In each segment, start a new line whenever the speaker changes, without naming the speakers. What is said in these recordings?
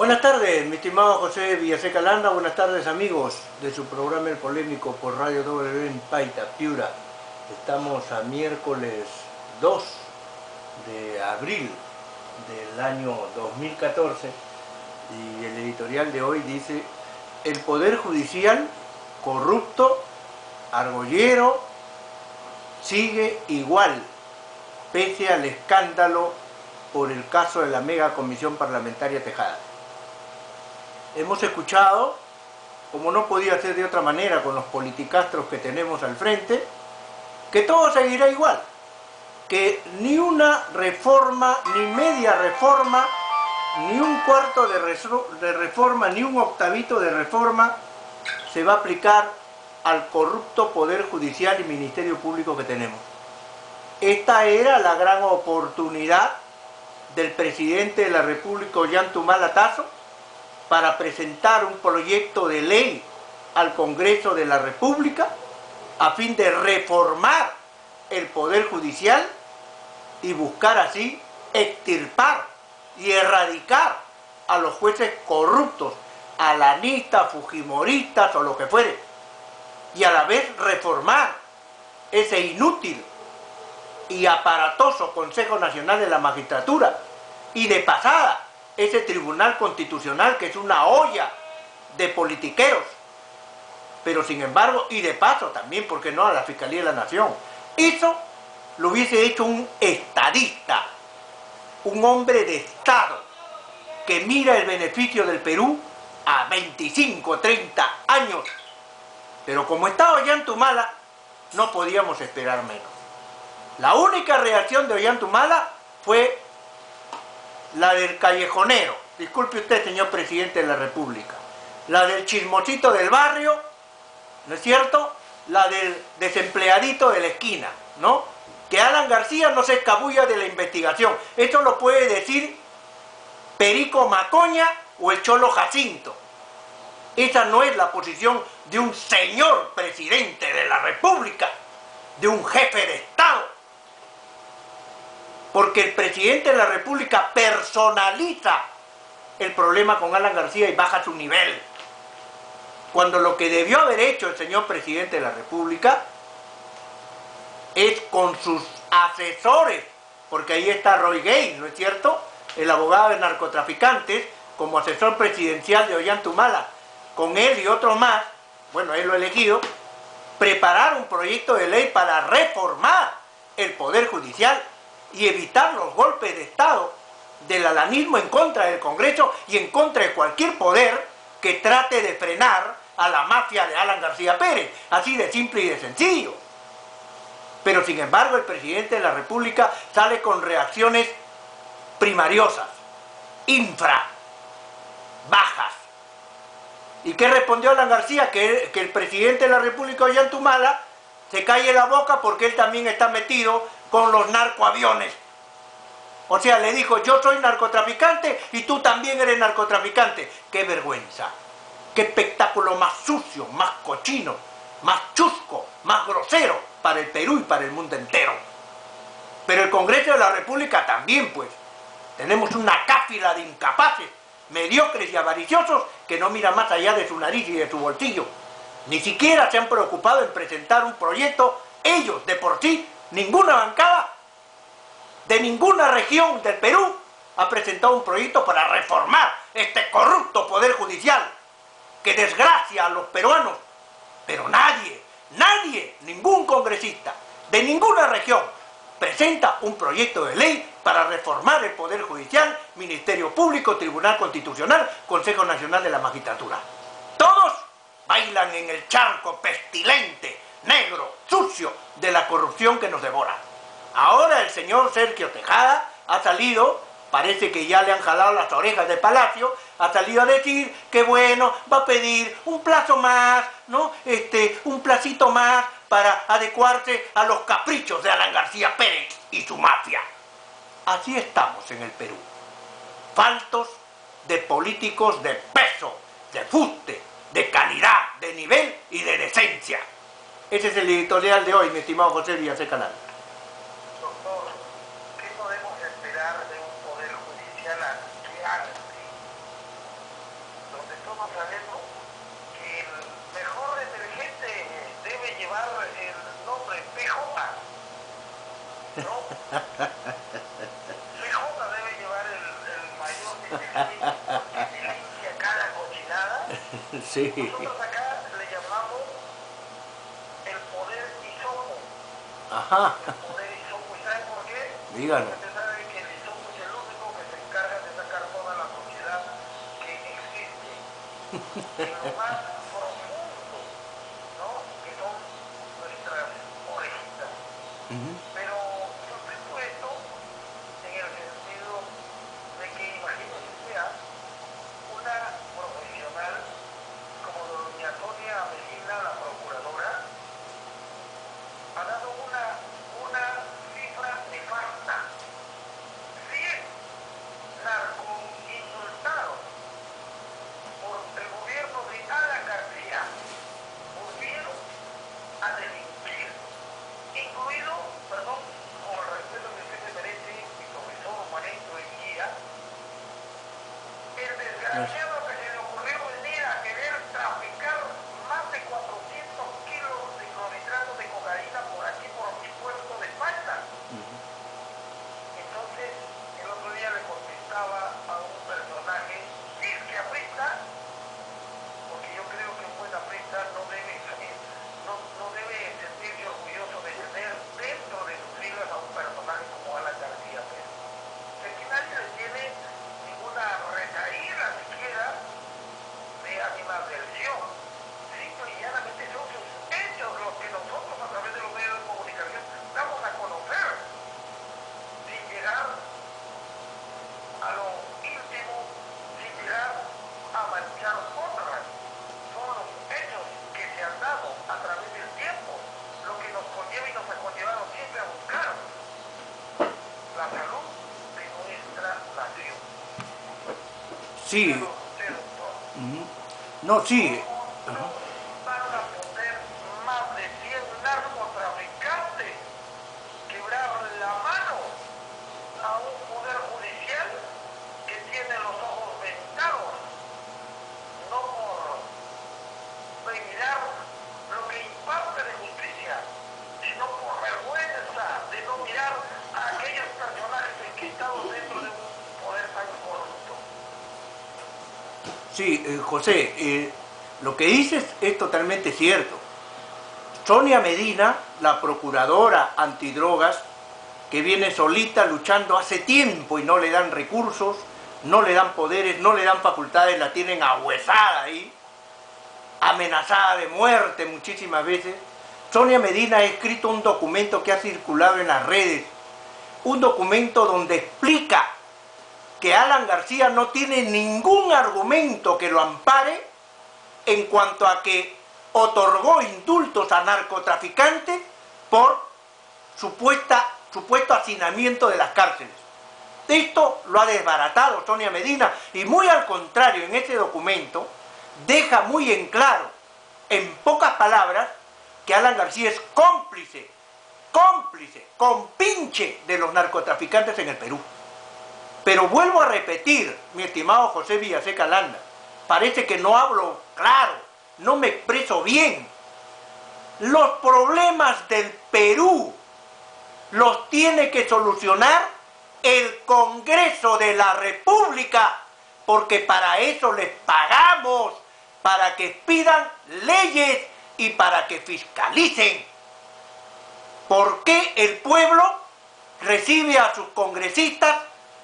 Buenas tardes, mi estimado José Villaseca Landa, buenas tardes amigos de su programa El Polémico por Radio W en Paita, Piura. Estamos a miércoles 2 de abril del año 2014 y el editorial de hoy dice: el Poder Judicial corrupto, argollero, sigue igual, pese al escándalo por el caso de la mega comisión parlamentaria Tejada. Hemos escuchado, como no podía ser de otra manera con los politicastros que tenemos al frente, que todo seguirá igual, que ni una reforma, ni media reforma, ni un cuarto de reforma, ni un octavito de reforma se va a aplicar al corrupto Poder Judicial y Ministerio Público que tenemos. Esta era la gran oportunidad del presidente de la República, Ollanta Tazo, para presentar un proyecto de ley al Congreso de la República a fin de reformar el Poder Judicial y buscar así extirpar y erradicar a los jueces corruptos, alanistas, fujimoristas o lo que fuere, y a la vez reformar ese inútil y aparatoso Consejo Nacional de la Magistratura, y de pasada ese Tribunal Constitucional que es una olla de politiqueros, pero sin embargo, y de paso también, ¿por qué no?, a la Fiscalía de la Nación. Eso lo hubiese hecho un estadista, un hombre de Estado que mira el beneficio del Perú a 25, 30 años, pero como está Ollanta no podíamos esperar menos. La única reacción de Ollanta fue la del callejonero, disculpe usted, señor presidente de la República, la del chismosito del barrio, ¿no es cierto?, la del desempleadito de la esquina, ¿no?, que Alan García no se escabulla de la investigación. Esto lo puede decir Perico Macoña o el Cholo Jacinto. Esa no es la posición de un señor presidente de la República, de un jefe de Estado. Porque el presidente de la República personaliza el problema con Alan García y baja su nivel. Cuando lo que debió haber hecho el señor presidente de la República es con sus asesores, porque ahí está Roy Gay, ¿no es cierto?, el abogado de narcotraficantes, como asesor presidencial de Ollanta, con él y otros más, bueno, él lo ha elegido, preparar un proyecto de ley para reformar el Poder Judicial y evitar los golpes de Estado del alanismo en contra del Congreso y en contra de cualquier poder que trate de frenar a la mafia de Alan García Pérez, así de simple y de sencillo. Pero sin embargo el presidente de la República sale con reacciones primariosas, bajas. ¿Y qué respondió Alan García? Que el presidente de la República, Ollanta, se calle la boca porque él también está metido con los narcoaviones. O sea, le dijo: yo soy narcotraficante y tú también eres narcotraficante. ¡Qué vergüenza! ¡Qué espectáculo más sucio, más cochino, más chusco, más grosero para el Perú y para el mundo entero! Pero el Congreso de la República también, pues. Tenemos una cáfila de incapaces, mediocres y avariciosos que no miran más allá de su nariz y de su bolsillo. Ni siquiera se han preocupado en presentar un proyecto ellos, de por sí. Ninguna bancada de ninguna región del Perú ha presentado un proyecto para reformar este corrupto Poder Judicial que desgracia a los peruanos. Pero nadie, ningún congresista de ninguna región presenta un proyecto de ley para reformar el Poder Judicial, Ministerio Público, Tribunal Constitucional, Consejo Nacional de la Magistratura. Todos bailan en el charco pestilente, negro, sucio de la corrupción que nos devora. Ahora el señor Sergio Tejada ha salido, parece que ya le han jalado las orejas de Palacio, ha salido a decir que bueno, va a pedir un plazo más, ¿no?, un placito más para adecuarse a los caprichos de Alan García Pérez y su mafia. Así estamos en el Perú, faltos de políticos de peso, de fuste, de calidad, de nivel y de decencia. Ese es el editorial de hoy, mi estimado José Villaseca Landa.
Doctor, ¿qué podemos esperar de un Poder Judicial antiante, debe llevar el mayor de que se limpia cada cochinada.
Sí.
Nosotros acá le llamamos el poder hisopo.
Ajá.
El poder hisopo. ¿Y saben por qué?
Díganos.
Porque usted sabe que el hisopo es el único que se encarga de sacar toda la sociedad que existe en lo más profundo, ¿no? Que son nuestras orejitas. Pero yo explico esto en el sentido de que imagínese sea una profesional como doña Sonia Medina, la procuradora, ha dado una cifra nefasta. 100 narcoindultados por el gobierno de Alan García volvieron a delinquir, incluido, perdón, con el respeto que usted me merece, mi profesor, maestro y guía, el desgraciado que se le ocurrió venir a querer traficar más de 400 kilos de clorhidratos de cocaína por aquí, por mi puerto de Paita. Entonces, el otro día le contestaba a un personaje, que aprista, porque yo creo que un buen aprista no debe sentirse orgulloso de tener dentro de sus filas a un personaje como Alan García Pérez. Aquí nadie le tiene ninguna recaída siquiera de animadversión. Simple y llanamente son sus hechos los que nosotros a través de los medios de comunicación damos a conocer, sin llegar a lo íntimo, sin llegar a manchar honras. Son los hechos que se han dado a través del tiempo, lo que nos conlleva y nos ha conllevado siempre a buscar la salud de nuestra nación.
Sí.
Usted, doctor,
No, sí.
no van a poder más de 100 narcotraficantes quebrar la mano a un poder judicial que tiene los ojos vendados, no por mirar lo que imparte de justicia, sino por vergüenza de no mirar a aquellos personajes enquistados dentro de un poder tan corrupto.
Sí, José, lo que dices es totalmente cierto. Sonia Medina, la procuradora antidrogas, que viene solita luchando hace tiempo y no le dan recursos, no le dan poderes, no le dan facultades, la tienen ahuesada ahí, amenazada de muerte muchísimas veces. Sonia Medina ha escrito un documento que ha circulado en las redes, un documento donde explica que Alan García no tiene ningún argumento que lo ampare en cuanto a que otorgó indultos a narcotraficantes por supuesto hacinamiento de las cárceles. Esto lo ha desbaratado Sonia Medina y muy al contrario, en ese documento deja muy en claro, en pocas palabras, que Alan García es cómplice, compinche de los narcotraficantes en el Perú. Pero vuelvo a repetir, mi estimado José Villaseca Landa, parece que no hablo claro, no me expreso bien. Los problemas del Perú los tiene que solucionar el Congreso de la República, porque para eso les pagamos, para que pidan leyes y para que fiscalicen. ¿Por qué el pueblo recibe a sus congresistas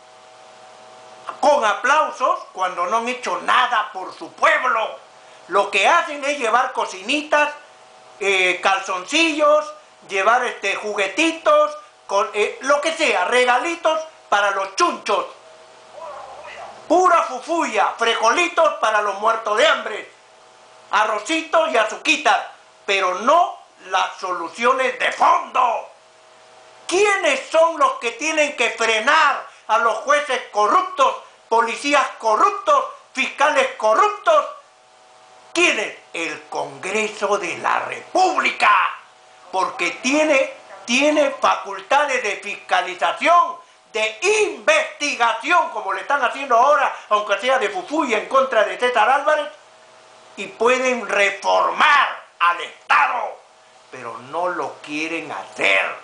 con aplausos cuando no han hecho nada por su pueblo? Lo que hacen es llevar cocinitas, calzoncillos, llevar juguetitos, lo que sea, regalitos para los chunchos. Pura fufuya, frijolitos para los muertos de hambre, arrocitos y azuquitas, pero no las soluciones de fondo. ¿Quiénes son los que tienen que frenar a los jueces corruptos, policías corruptos, fiscales corruptos? ¿Quién es? El Congreso de la República, porque tiene facultades de fiscalización, de investigación, como le están haciendo ahora, aunque sea de fufuy en contra de César Álvarez, y pueden reformar al Estado, pero no lo quieren hacer,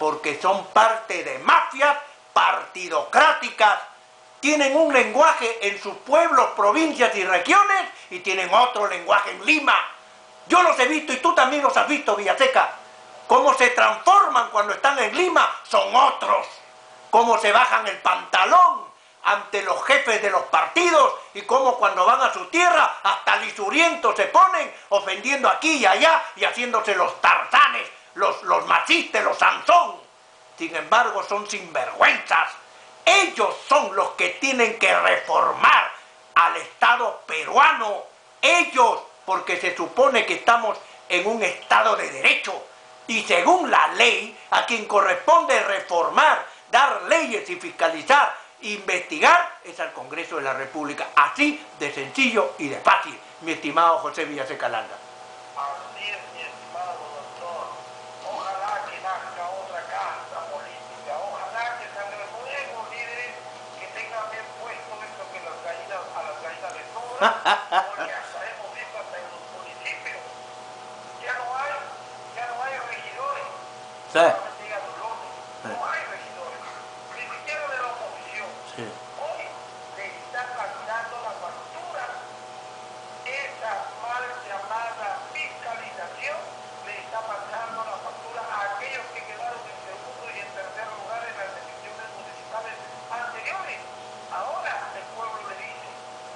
porque son parte de mafias partidocráticas. Tienen un lenguaje en sus pueblos, provincias y regiones y tienen otro lenguaje en Lima. Yo los he visto y tú también los has visto, Villaseca. Cómo se transforman cuando están en Lima son otros. Cómo se bajan el pantalón ante los jefes de los partidos y cómo cuando van a su tierra hasta lisurientos se ponen, ofendiendo aquí y allá y haciéndose los tarzanes, los machistas, los Sansón. Sin embargo, son sinvergüenzas. Ellos son los que tienen que reformar al Estado peruano. Ellos, porque se supone que estamos en un Estado de Derecho. Y según la ley, a quien corresponde reformar, dar leyes y fiscalizar, investigar, es al Congreso de la República. Así de sencillo y de fácil, mi estimado José Villaseca Landa.
Así es, mi estimado doctor. Ojalá que nazca otra casta política. Ojalá que salgan nuevos líderes que tengan bien puesto esto que a las gallinas les sobra, porque hasta hemos visto hasta en los municipios. Ya no hay regidores.
Sí.
No hay regidores. Ni siquiera de la oposición.
Sí.
Hoy le están pasando la factura. Esa mal llamada fiscalización le está pasando la factura a aquellos que quedaron en segundo y en tercer lugar en las elecciones municipales anteriores. Ahora el pueblo le dice,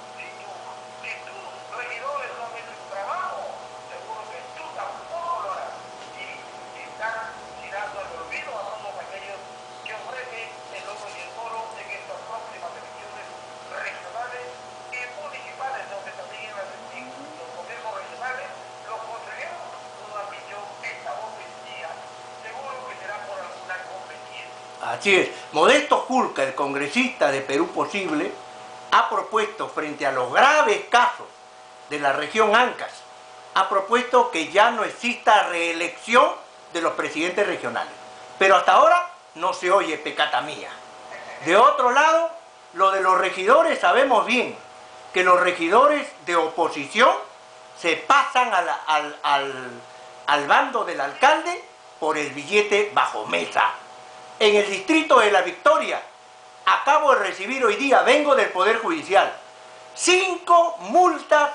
si tus regidores no ven su trabajo, seguro que tú tampoco lo harás. Y están tirando al olvido a todos aquellos que ofrecen el oro y el moro en estas próximas elecciones regionales y municipales, donde también en los gobiernos regionales los consejeros no han dicho esta voz hoy día. Seguro que será por alguna conveniencia.
Así es. Modesto Julca, el congresista de Perú Posible, ha propuesto, frente a los graves casos de la región Ancas, ha propuesto que ya no exista reelección de los presidentes regionales. Pero hasta ahora no se oye pecata mía. De otro lado, lo de los regidores, sabemos bien que los regidores de oposición se pasan al bando del alcalde por el billete bajo mesa. En el distrito de La Victoria, acabo de recibir hoy día, vengo del Poder Judicial, 5 multas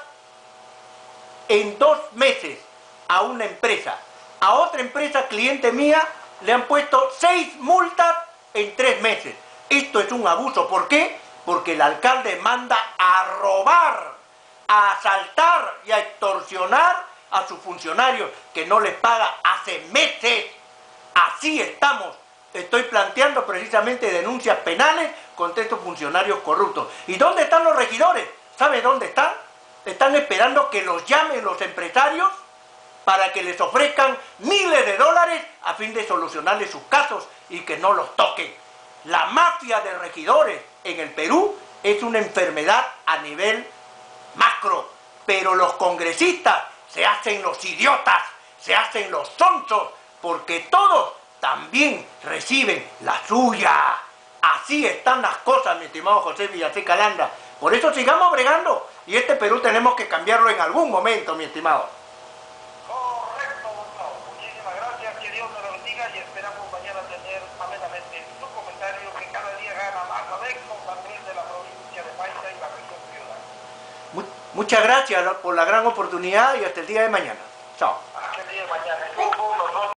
en 2 meses a una empresa. A otra empresa, cliente mía, le han puesto 6 multas en 3 meses. Esto es un abuso. ¿Por qué? Porque el alcalde manda a robar, a asaltar y a extorsionar a sus funcionarios, que no les paga hace meses. Así estamos. Estoy planteando precisamente denuncias penales contra estos funcionarios corruptos. ¿Y dónde están los regidores? ¿Sabe dónde están? Están esperando que los llamen los empresarios para que les ofrezcan miles de dólares a fin de solucionarles sus casos y que no los toquen. La mafia de regidores en el Perú es una enfermedad a nivel macro, pero los congresistas se hacen los idiotas, se hacen los sonsos, porque todos también reciben la suya. Así están las cosas, mi estimado José Villaseca Landa. Por eso sigamos bregando, y este Perú tenemos que cambiarlo en algún momento, mi estimado.
Correcto, doctor. Muchísimas gracias, que Dios me lo bendiga y esperamos mañana tener amenamente su comentario que cada día gana más adeptos a nivel de la provincia de Paita y la región ciudad.
Muchas gracias por la gran oportunidad y hasta el día de mañana. Chao.
Hasta el día de mañana.